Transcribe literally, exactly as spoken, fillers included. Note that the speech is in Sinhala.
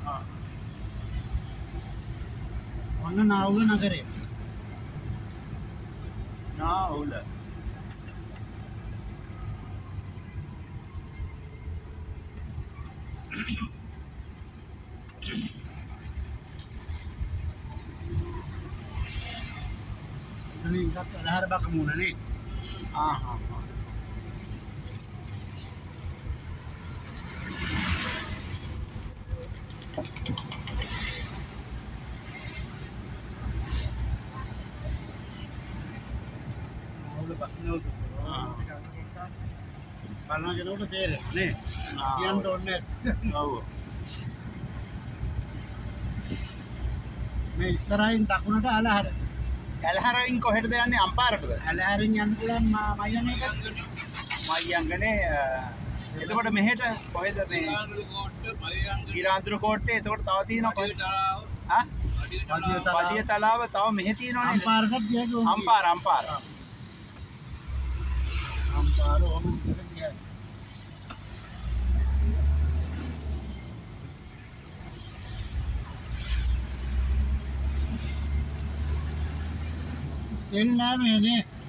हाँ ඔන්න නාවුල නගරේ. නාවුල. එතන ඉඳලා ඇලහර බකමුණනේ. हाँ हाँ हाँ නාවුල බස් නෝද. हाँ බලන කෙනෙකුට තේරෙන්නේ නේ. කියන්න ඕනේ නැහැ. ඔව් මේ ඉස්සරහින් දකුණට ඇලහර. ඇලහරින් කොහෙටද යන්නේ? අම්පාරටද? ඇලහරින් යන්න පුළුවන් මයන් එක. මයංගනේ එතකොට මෙහෙට කොහෙද මේ ගිරාඳුරු කෝට්ටේ එතකොට තව තියෙනවා කොහෙද? ආ පඩිය තලාව තව මෙහෙ තියෙනවනේ. අම්පාරකට ගියා. අම්පාර අම්පාර. අම්පාර ඔහොම ගියා. එන්නම නේ.